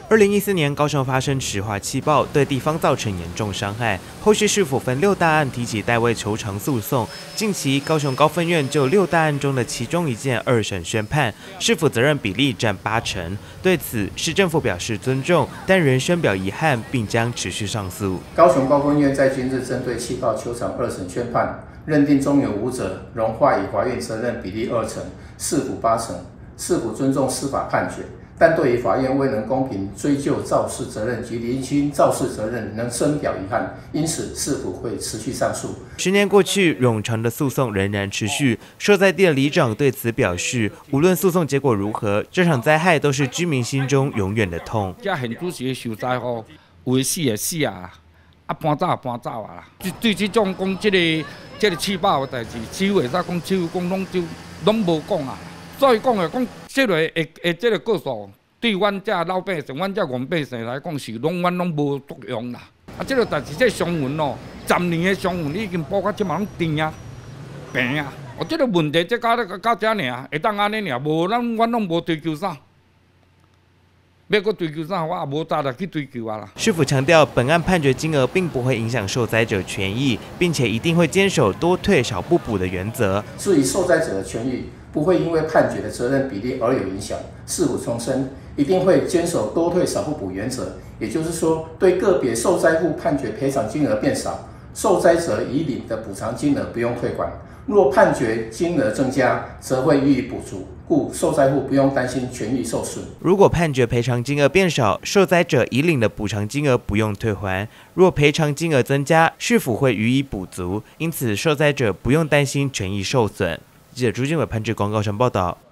2014年，高雄发生石化气爆，对地方造成严重伤害。后续市府分6大案提起代位求偿诉讼。近期，高雄高分院就6大案中的其中1件2审宣判，市府责任比例占80%。对此，市政府表示尊重，但仍深表遗憾，并将持续上诉。 高雄高分院在今日针对气爆求偿2审宣判，认定中有无责，容化以法院责任比例2成，市府8成。市府尊重司法判决。但对于法院未能公平追究肇事责任及厘清肇事责任，能深表遗憾，因此市府会持续上诉。 10年过去，冗长的诉讼仍然持续。受灾地的里长对此表示，无论诉讼结果如何，这场灾害都是居民心中永远的痛。 这现主是受灾吼，有的死的死啊，搬走啊搬走啊啦。对这种讲这个气爆的代志，市府会使讲，市府讲拢无讲啊。所以讲的讲，这个这个告诉对阮这老百姓、阮这原百姓来讲是拢无作用啦。这个代志这伤痕哦，10年的伤痕已经补到即嘛拢甜啊、病啊。这个问题这到这尔，会当安尼尔，无阮拢无追求啥。要搁追求啥，我也无早来去追求啊啦。 市府强调，本案判决金额并不会影响受灾者权益，并且一定会坚守多退少不补的原则。 至于受灾者的权益，不会因为判决的责任比例而有影响。市府重申，一定会坚守多退少不补原则，也就是说，对个别受灾户判决赔偿金额变少，受灾者已领的补偿金额不用退还。若判决金额增加，则会予以补足，故受灾户不用担心权益受损。 如果判决赔偿金额变少，受灾者已领的补偿金额不用退还；若赔偿金额增加，市府会予以补足，因此受灾者不用担心权益受损。记者朱经纬、潘志光高雄报道。